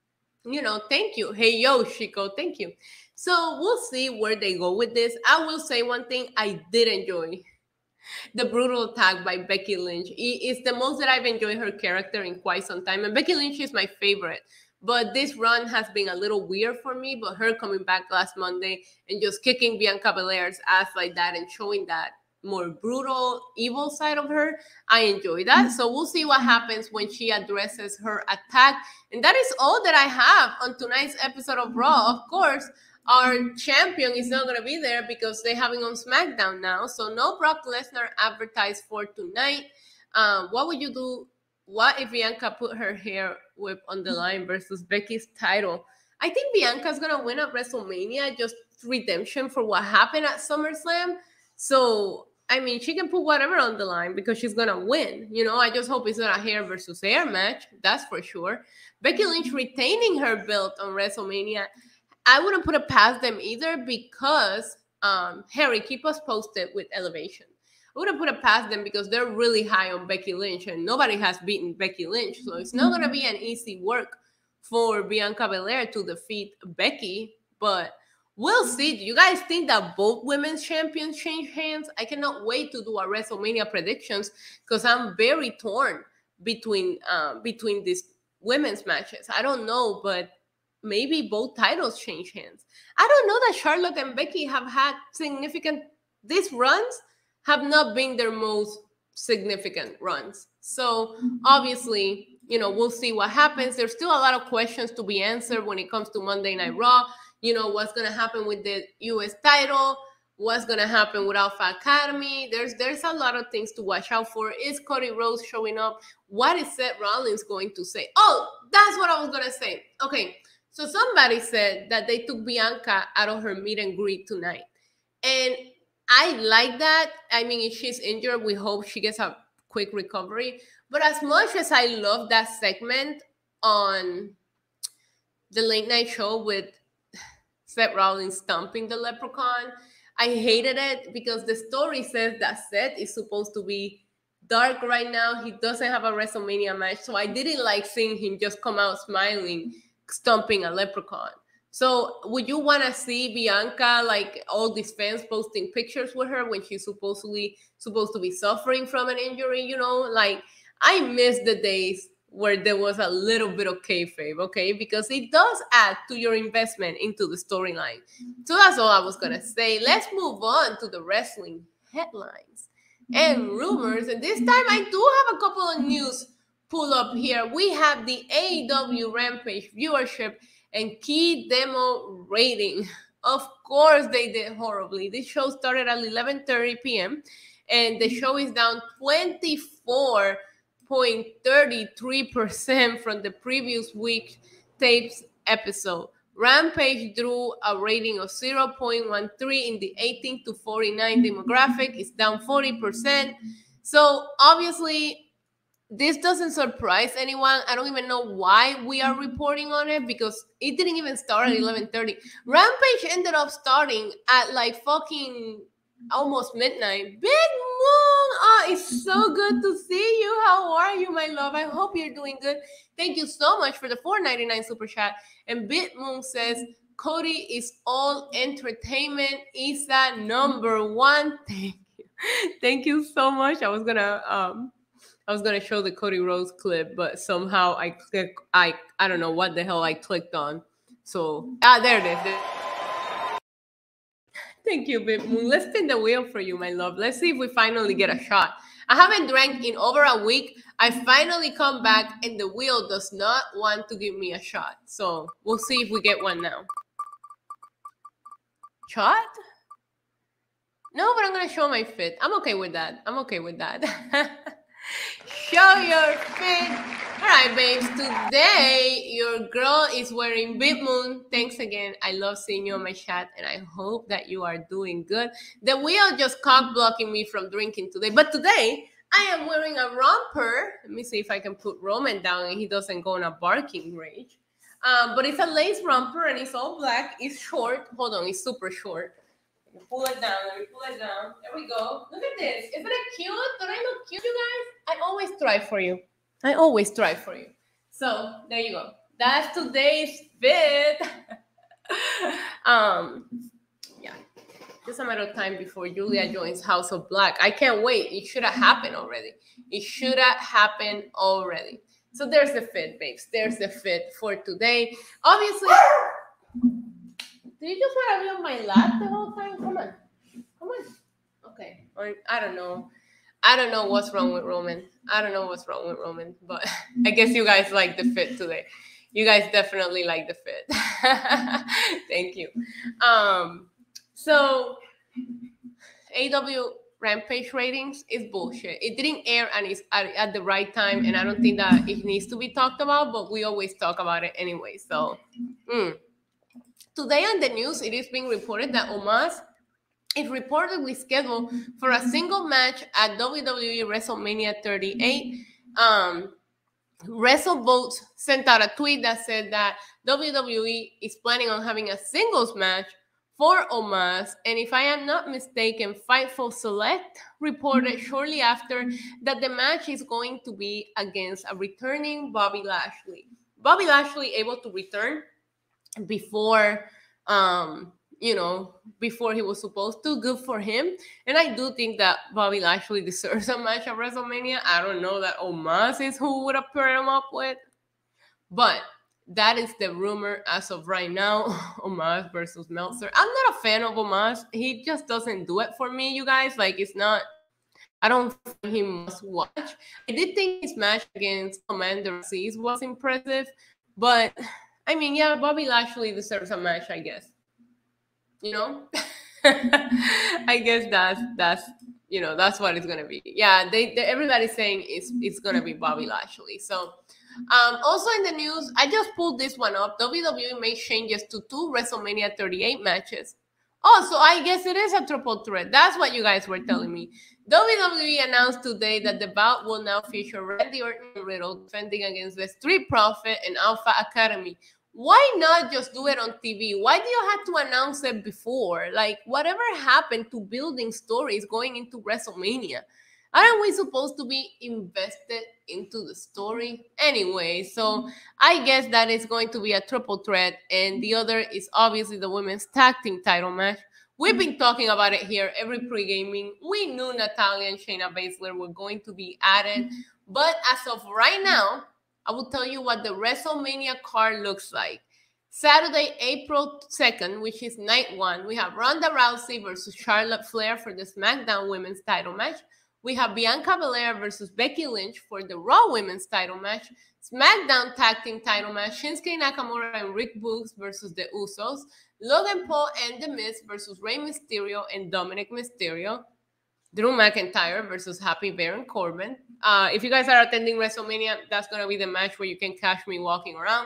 you know, thank you. Hey, yo, Chico, thank you. So we'll see where they go with this. I will say one thing. I did enjoy the brutal attack by Becky Lynch. It's the most that I've enjoyed her character in quite some time. And Becky Lynch is my favorite. But this run has been a little weird for me. But her coming back last Monday and just kicking Bianca Belair's ass like that and showing that more brutal, evil side of her, I enjoy that. So we'll see what happens when she addresses her attack. And that is all that I have on tonight's episode of Raw. Of course, our champion is not going to be there because they're having on SmackDown now. So no Brock Lesnar advertised for tonight. Um, what would you do? What if Bianca put her hair whip on the line versus Becky's title? I think Bianca's going to win at WrestleMania, just redemption for what happened at SummerSlam. So, I mean, she can put whatever on the line because she's going to win. You know, I just hope it's not a hair versus hair match. That's for sure. Becky Lynch retaining her belt on WrestleMania. I wouldn't put it past them either because, um, Harry, keep us posted with Elevation. I wouldn't put it past them because they're really high on Becky Lynch and nobody has beaten Becky Lynch. So it's not going to be an easy work for Bianca Belair to defeat Becky, but we'll see. Do you guys think that both women's champions change hands? I cannot wait to do a WrestleMania predictions because I'm very torn between uh, between these women's matches. I don't know, but maybe both titles change hands. I don't know that Charlotte and Becky have had significant, these runs have not been their most significant runs. So obviously, you know, we'll see what happens. There's still a lot of questions to be answered when it comes to Monday Night Raw. You know, what's going to happen with the U S title? What's going to happen with Alpha Academy? There's there's a lot of things to watch out for. Is Cody Rhodes showing up? What is Seth Rollins going to say? Oh, that's what I was going to say. Okay, so somebody said that they took Bianca out of her meet and greet tonight. And I like that. I mean, if she's injured, we hope she gets a quick recovery. But as much as I love that segment on the late night show with Seth Rollins stomping the leprechaun, I hated it because the story says that Seth is supposed to be dark right now. He doesn't have a WrestleMania match. So I didn't like seeing him just come out smiling, stomping a leprechaun. So would you want to see Bianca, like all these fans posting pictures with her when she's supposedly supposed to be suffering from an injury? You know, like I miss the days where there was a little bit of kayfabe, okay? Because it does add to your investment into the storyline. So that's all I was going to say. Let's move on to the wrestling headlines and rumors. And this time I do have a couple of news pull up here. We have the A E W Rampage viewership and key demo rating. Of course, they did horribly. This show started at eleven thirty p.m. and the show is down twenty-four point three three percent from the previous week tapes episode. Rampage drew a rating of zero point one three in the eighteen to forty-nine demographic. It's down forty percent. So obviously, this doesn't surprise anyone. I don't even know why we are reporting on it because it didn't even start at eleven thirty. Rampage ended up starting at like fucking almost midnight. Big Moon! Oh, it's so good to see you. How are you, my love? I hope you're doing good. Thank you so much for the four ninety-nine super chat. And Big Moon says, Cody is all entertainment. Is that number one? Thank you. Thank you so much. I was gonna um I was gonna show the Cody Rhodes clip, but somehow I click I I don't know what the hell I clicked on. So ah, there it is. There. Thank you, Big Moon. Let's spin the wheel for you, my love. Let's see if we finally get a shot. I haven't drank in over a week. I finally come back, and the wheel does not want to give me a shot. So we'll see if we get one now. Shot? No, but I'm gonna show my fit. I'm okay with that. I'm okay with that. Show your fit. All right, babes. Today, your girl is wearing Big Moon. Thanks again. I love seeing you on my chat, and I hope that you are doing good. The wheel just cock blocking me from drinking today. But today, I am wearing a romper. Let me see if I can put Roman down and he doesn't go on a barking rage. Um, but it's a lace romper and it's all black. It's short. Hold on, it's super short. Pull it down. Let me pull it down. There we go. Look at this. Isn't it cute? Don't I look cute, you guys? I always strive for you. I always strive for you. So there you go. That's today's fit. um, yeah. Just a matter of time before Julia joins House of Black. I can't wait. It should have happened already. It should have happened already. So there's the fit, babes. There's the fit for today. Obviously, did you just want to be on my lap the whole time? Come on. Come on. Okay. Or, I don't know. I don't know what's wrong with Roman. I don't know what's wrong with Roman. But I guess you guys like the fit today. You guys definitely like the fit. Thank you. Um, so, A E W Rampage ratings is bullshit. It didn't air and it's at, at the right time, and I don't think that it needs to be talked about, but we always talk about it anyway. So, mm. Today on the news, it is being reported that Omos is reportedly scheduled for a single match at W W E WrestleMania thirty-eight. Um, WrestleVotes sent out a tweet that said that W W E is planning on having a singles match for Omos, and if I am not mistaken, Fightful Select reported shortly after that the match is going to be against a returning Bobby Lashley. Bobby Lashley able to return before, um, you know, before he was supposed to. Good for him. And I do think that Bobby Lashley deserves a match at WrestleMania. I don't know that Omos is who would have paired him up with, but that is the rumor as of right now. Omos versus Meltzer. I'm not a fan of Omos. He just doesn't do it for me, you guys. Like, it's not, I don't find him must watch. I did think his match against Commander Aziz was impressive, but I mean, yeah, Bobby Lashley deserves a match, I guess. You know? I guess that's, that's, you know, that's what it's going to be. Yeah, they, they everybody's saying it's, it's going to be Bobby Lashley. So, Um, also in the news, I just pulled this one up. W W E made changes to two WrestleMania thirty-eight matches. Oh, so I guess it is a triple threat. That's what you guys were telling me. W W E announced today that the bout will now feature Randy Orton and Riddle defending against the Street Profit and Alpha Academy. Why not just do it on T V? Why do you have to announce it before? Like, whatever happened to building stories going into WrestleMania? Aren't we supposed to be invested into the story? Anyway, so I guess that is going to be a triple threat. And the other is obviously the women's tag team title match. We've been talking about it here every pre-gaming. We knew Natalya and Shayna Baszler were going to be added. But as of right now, I will tell you what the WrestleMania card looks like. Saturday, April second, which is night one, we have Ronda Rousey versus Charlotte Flair for the SmackDown women's title match. We have Bianca Belair versus Becky Lynch for the Raw Women's title match. SmackDown Tag Team title match. Shinsuke Nakamura and Rick Boogs versus the Usos. Logan Paul and The Miz versus Rey Mysterio and Dominic Mysterio. Drew McIntyre versus Happy Baron Corbin. Uh, if you guys are attending WrestleMania, that's going to be the match where you can catch me walking around.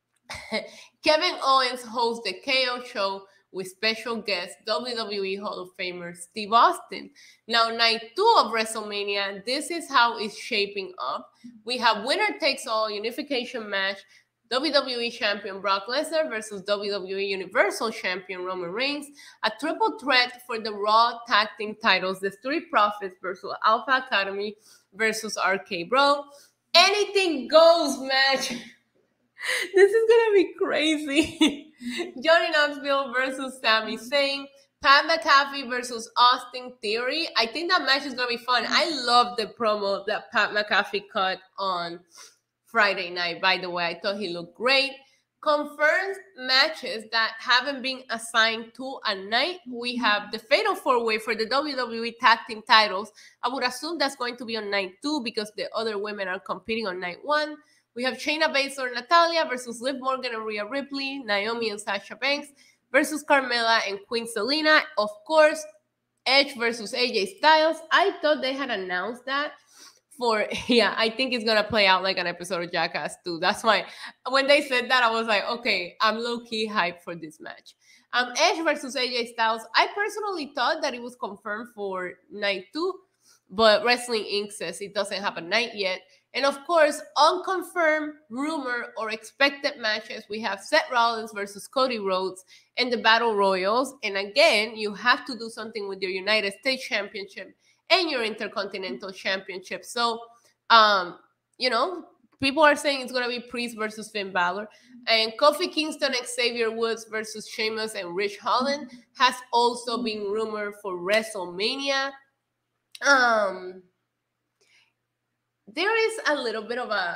Kevin Owens hosts the K O show with special guest W W E Hall of Famer Steve Austin. Now, night two of WrestleMania, this is how it's shaping up. We have winner takes all unification match, W W E Champion Brock Lesnar versus W W E Universal Champion Roman Reigns, a triple threat for the Raw Tag Team titles, the Street Profits versus Alpha Academy versus R K Bro. Anything goes match. This is gonna be crazy. Johnny Knoxville versus Sami Zayn. Pat McAfee versus Austin Theory. I think that match is gonna be fun. I love the promo that Pat McAfee cut on Friday night. By the way, I thought he looked great. Confirmed matches that haven't been assigned to a night. We have the Fatal four-way for the W W E Tag Team titles. I would assume that's going to be on night two because the other women are competing on night one. We have Shayna Baszler, Natalya versus Liv Morgan and Rhea Ripley, Naomi and Sasha Banks versus Carmella and Queen Selina. Of course, Edge versus A J Styles. I thought they had announced that for, yeah, I think it's going to play out like an episode of Jackass too. That's why when they said that, I was like, okay, I'm low-key hyped for this match. Um, Edge versus A J Styles. I personally thought that it was confirmed for night two, but Wrestling Incorporated says it doesn't have a night yet. And of course, unconfirmed, rumor, or expected matches, we have Seth Rollins versus Cody Rhodes and the Battle Royals. And again, you have to do something with your United States Championship and your Intercontinental Championship. So, um, you know, people are saying it's going to be Priest versus Finn Balor. And Kofi Kingston and Xavier Woods versus Sheamus and Rich Holland has also been rumored for WrestleMania. Um... There is a little bit of a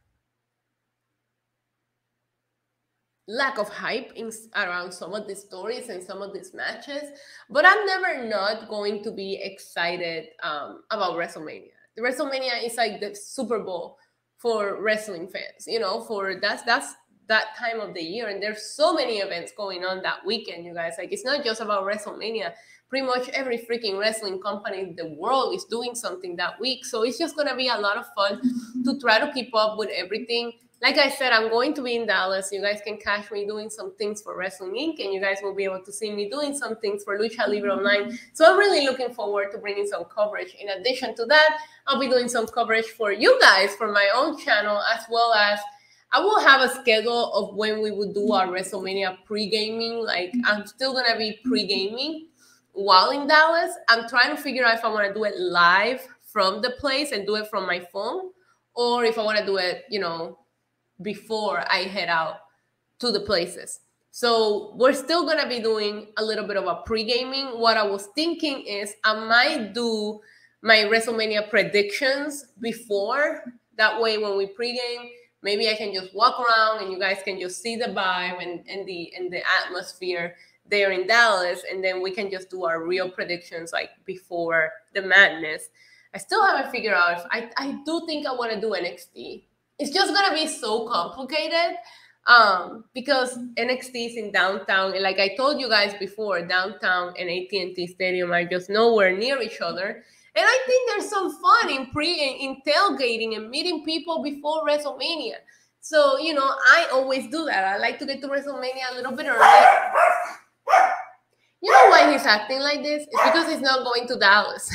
lack of hype in, around some of these stories and some of these matches, but I'm never not going to be excited um, about WrestleMania. The WrestleMania is like the Super Bowl for wrestling fans, you know, for that's that's that time of the year, and there's so many events going on that weekend, you guys. Like, it's not just about WrestleMania. Pretty much every freaking wrestling company in the world is doing something that week. So it's just going to be a lot of fun to try to keep up with everything. Like I said, I'm going to be in Dallas. You guys can catch me doing some things for Wrestling Incorporated, and you guys will be able to see me doing some things for Lucha Libre Online. So I'm really looking forward to bringing some coverage. In addition to that, I'll be doing some coverage for you guys for my own channel, as well as I will have a schedule of when we will do our WrestleMania pre-gaming. Like, I'm still going to be pre-gaming while in Dallas. I'm trying to figure out if I want to do it live from the place and do it from my phone, or if I want to do it, you know, before I head out to the places. So we're still going to be doing a little bit of a pre-gaming. What I was thinking is I might do my WrestleMania predictions before. That way, when we pre-game, maybe I can just walk around and you guys can just see the vibe and, and the and the atmosphere there in Dallas, and then we can just do our real predictions like before the madness. I still haven't figured out if I, I do think I want to do N X T. It's just gonna be so complicated um, because N X T is in downtown, and like I told you guys before, downtown and A T and T Stadium are just nowhere near each other. And I think there's some fun in pre in tailgating and meeting people before WrestleMania. So, you know, I always do that. I like to get to WrestleMania a little bit early. You know why he's acting like this? It's because he's not going to Dallas.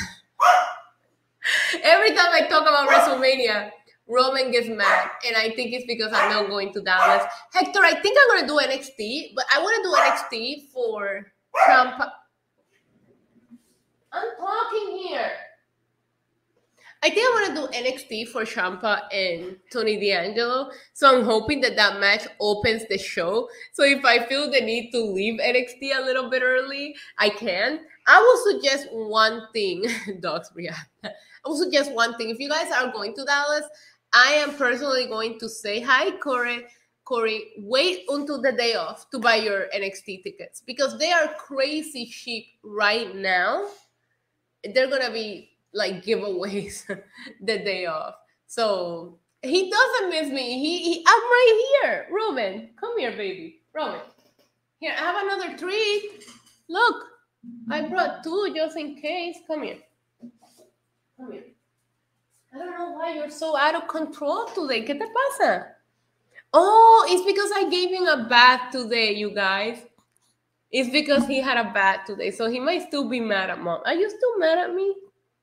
Every time I talk about WrestleMania, Roman gets mad, and I think it's because I'm not going to Dallas. Hector, I think I'm going to do N X T, but I want to do N X T for Ciampa. I'm talking here. I think I want to do N X T for Ciampa and Tony D'Angelo. So I'm hoping that that match opens the show. So if I feel the need to leave N X T a little bit early, I can. I will suggest one thing. Dogs react. I will suggest one thing. If you guys are going to Dallas, I am personally going to say, hi, Corey. Corey, wait until the day off to buy your N X T tickets because they are crazy cheap right now. They're going to be like giveaways the day off. So he doesn't miss me. He, he I'm right here. Roman, come here, baby. Roman. Here, I have another treat. Look, I brought two just in case. Come here. Come here. I don't know why you're so out of control today. ¿Qué te pasa? Oh, it's because I gave him a bath today, you guys. It's because he had a bath today. So he might still be mad at mom. Are you still mad at me?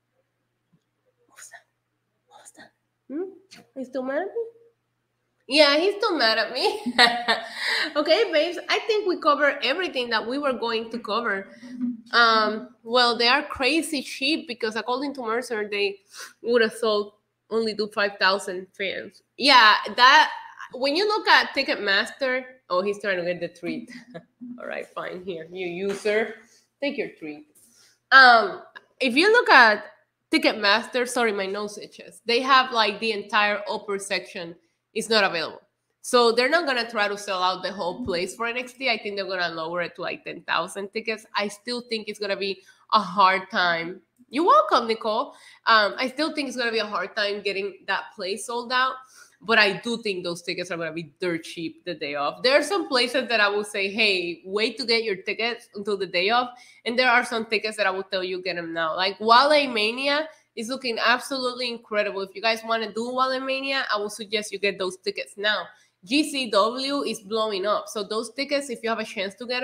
Hmm? He's still mad at me? Yeah, he's still mad at me. Okay, babes, I think we covered everything that we were going to cover. Um, well, they are crazy cheap because according to Mercer, they would have sold only to five thousand fans. Yeah, that, when you look at Ticketmaster, oh, he's trying to get the treat. All right, fine, here, you user, take your treat. Um, if you look at Ticketmaster, sorry, my nose itches. They have like the entire upper section is not available. So they're not going to try to sell out the whole place for N X T. I think they're going to lower it to like ten thousand tickets. I still think it's going to be a hard time. You're welcome, Nicole. Um, I still think it's going to be a hard time getting that place sold out. But I do think those tickets are going to be dirt cheap the day off. There are some places that I will say, hey, wait to get your tickets until the day off. And there are some tickets that I will tell you, get them now. Like Wale Mania is looking absolutely incredible. If you guys want to do Wale Mania, I will suggest you get those tickets now. G C W is blowing up. So those tickets, if you have a chance to get them,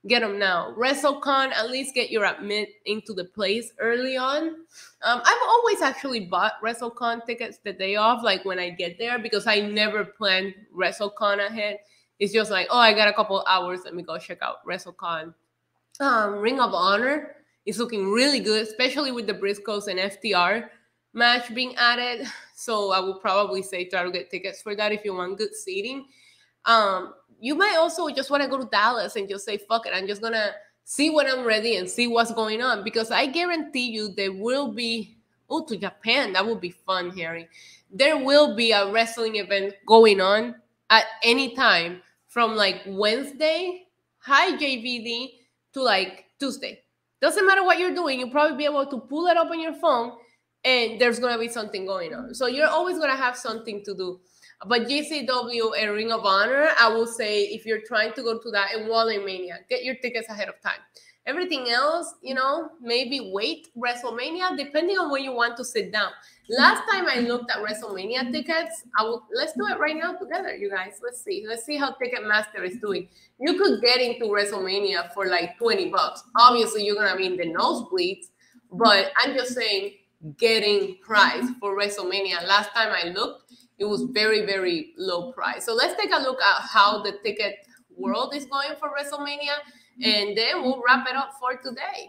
get them now. WrestleCon, at least get your admit into the place early on. Um, I've always actually bought WrestleCon tickets the day off, like when I get there, because I never plan WrestleCon ahead. It's just like, oh, I got a couple hours, let me go check out WrestleCon. Um, Ring of Honor is looking really good, especially with the Briscoes and F T R match being added. So I will probably say try to get tickets for that if you want good seating. Um, you might also just want to go to Dallas and just say, fuck it, I'm just going to see when I'm ready and see what's going on. Because I guarantee you there will be, oh, to Japan, that would be fun, Harry. There will be a wrestling event going on at any time from like Wednesday, hi J V D, to like Tuesday. Doesn't matter what you're doing, you'll probably be able to pull it up on your phone and there's going to be something going on. So you're always going to have something to do. But G C W and Ring of Honor, I will say if you're trying to go to that in WrestleMania, get your tickets ahead of time. Everything else, you know, maybe wait WrestleMania, depending on when you want to sit down. Last time I looked at WrestleMania tickets, I will, let's do it right now together, you guys. Let's see. Let's see how Ticketmaster is doing. You could get into WrestleMania for like twenty bucks. Obviously, you're going to be in the nosebleeds, but I'm just saying getting price for WrestleMania. Last time I looked, it was very, very low price. So let's take a look at how the ticket world is going for WrestleMania, and then we'll wrap it up for today.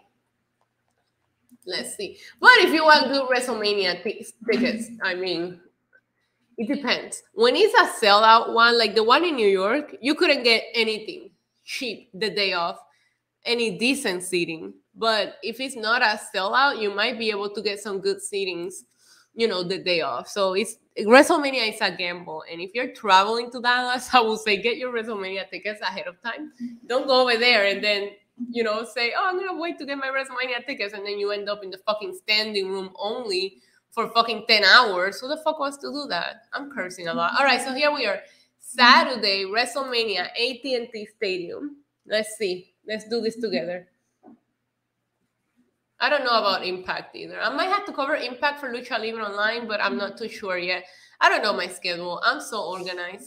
Let's see. But if you want good WrestleMania t- tickets, I mean, it depends. When it's a sellout one, like the one in New York, you couldn't get anything cheap the day off, any decent seating. But if it's not a sellout, you might be able to get some good seatings, you know, the day off. So it's WrestleMania is a gamble. And if you're traveling to Dallas, I will say get your WrestleMania tickets ahead of time. Don't go over there and then, you know, say, oh, I'm going to wait to get my WrestleMania tickets. And then you end up in the fucking standing room only for fucking ten hours. Who the fuck wants to do that? I'm cursing a lot. All right, so here we are. Saturday, WrestleMania, A T and T Stadium. Let's see. Let's do this together. I don't know about Impact either. I might have to cover Impact for Lucha Libre Online, but I'm not too sure yet. I don't know my schedule. I'm so organized.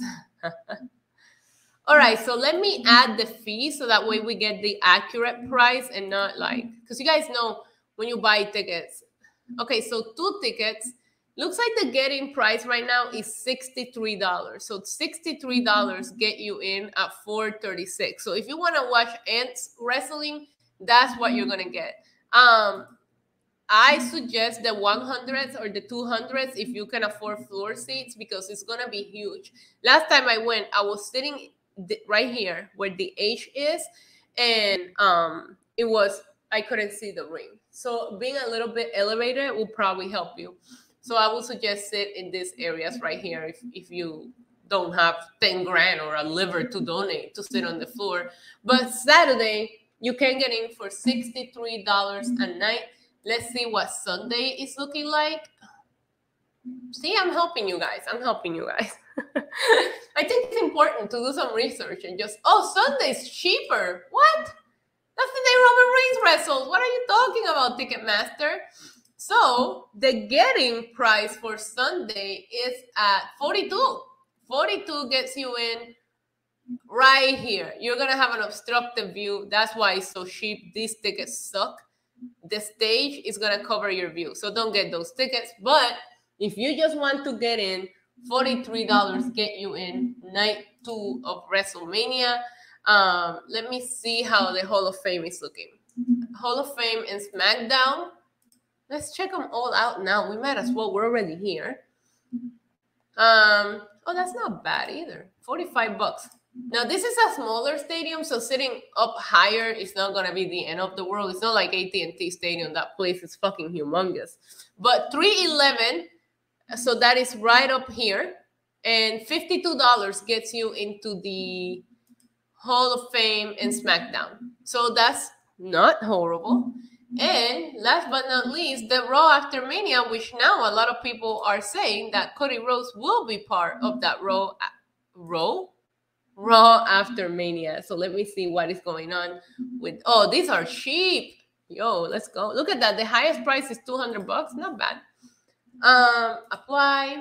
All right, so let me add the fee so that way we get the accurate price and not like, because you guys know when you buy tickets. Okay, so two tickets. Looks like the getting price right now is sixty-three dollars. So sixty-three dollars get you in at four thirty-six. So if you want to watch Ants wrestling, that's what you're going to get. Um, I suggest the one hundreds or the two hundreds if you can afford floor seats because it's going to be huge. Last time I went, I was sitting right here where the H is, and um, it was, I couldn't see the ring. So being a little bit elevated will probably help you. So I would suggest sit in these areas right here if, if you don't have ten grand or a liver to donate to sit on the floor. But Saturday, you can get in for sixty-three dollars a night. Let's see what Sunday is looking like. See, I'm helping you guys. I'm helping you guys. I think it's important to do some research and just, oh, Sunday's cheaper. What? That's the day Roman Reigns wrestled. What are you talking about, Ticketmaster? So the getting price for Sunday is at forty-two. forty-two gets you in right here. You're going to have an obstructive view. That's why it's so cheap. These tickets suck. The stage is going to cover your view. So don't get those tickets. But if you just want to get in, forty-three dollars get you in night two of WrestleMania. Um, let me see how the Hall of Fame is looking. Hall of Fame and SmackDown. Let's check them all out now. We might as well. We're already here. Um, oh, that's not bad either. forty-five bucks. Now, this is a smaller stadium, so sitting up higher is not going to be the end of the world. It's not like A T and T Stadium. That place is fucking humongous. But three eleven, so that is right up here. And fifty-two dollars gets you into the Hall of Fame and SmackDown. So that's not horrible. And last but not least, the Raw After Mania, which now a lot of people are saying that Cody Rhodes will be part of that Raw, Raw, Raw After Mania. So let me see what is going on with. Oh, these are cheap. Yo, let's go. Look at that. The highest price is two hundred bucks. Not bad. Um, apply.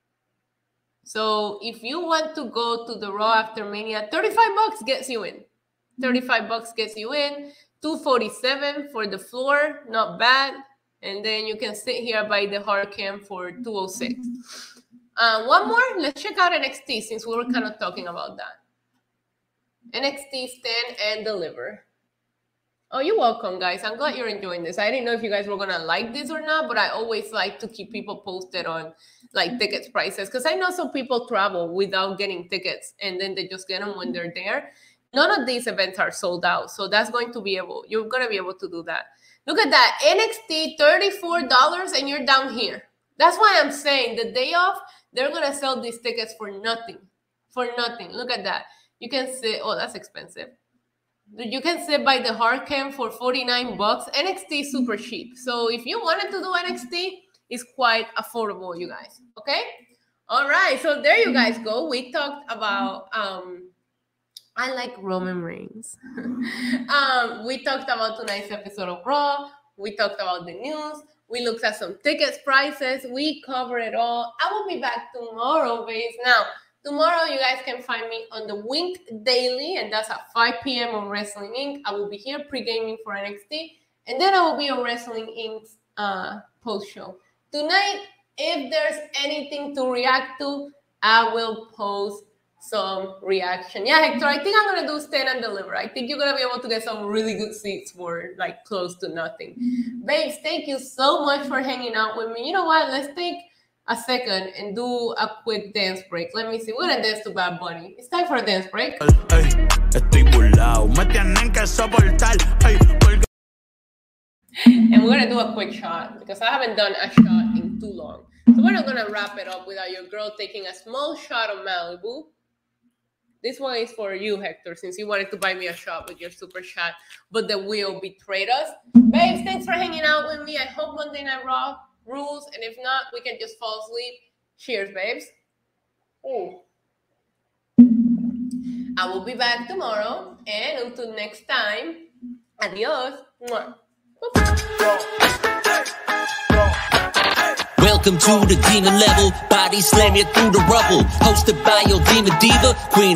So if you want to go to the Raw After Mania, thirty-five bucks gets you in. thirty-five bucks gets you in. two forty-seven for the floor, not bad. And then you can sit here by the hard cam for two oh six. Uh, one more, let's check out N X T since we were kind of talking about that. N X T stand and deliver. Oh, you're welcome, guys. I'm glad you're enjoying this. I didn't know if you guys were going to like this or not, but I always like to keep people posted on like tickets prices because I know some people travel without getting tickets and then they just get them when they're there. None of these events are sold out, so that's going to be able, you're going to be able to do that. Look at that, N X T, thirty-four dollars, and you're down here. That's why I'm saying the day off, they're going to sell these tickets for nothing, for nothing. Look at that. You can sit, oh, that's expensive. You can sit by the hard cam for forty-nine bucks. N X T is super cheap. So if you wanted to do N X T, it's quite affordable, you guys. Okay? All right. So there you guys go. We talked about, um, I like Roman Reigns. um, we talked about tonight's episode of Raw. We talked about the news. We looked at some tickets prices. We covered it all. I will be back tomorrow, babes. Now, tomorrow, you guys can find me on the Wink Daily, and that's at five p m on Wrestling Incorporated. I will be here pre-gaming for N X T, and then I will be on Wrestling Incorporated's uh, post-show. Tonight, if there's anything to react to, I will post some reaction. Yeah, Hector, I think I'm going to do stand and deliver. I think you're going to be able to get some really good seats for like close to nothing. Babes, thank you so much for hanging out with me. You know what? Let's take a second and do a quick dance break. Let me see. We're gonna dance to Bad Bunny. It's time for a dance break. And we're gonna do a quick shot because I haven't done a shot in too long. So we're not gonna wrap it up without your girl taking a small shot of Malibu. This one is for you, Hector, since you wanted to buy me a shot with your super chat, but the wheel betrayed us. Babes, thanks for hanging out with me. I hope Monday Night Raw rules, and if not, we can just fall asleep. Cheers, babes. Ooh. I will be back tomorrow, and until next time, adios. Mwah. Welcome to the demon level, body slam you through the rubble. Hosted by your demon diva, Queen.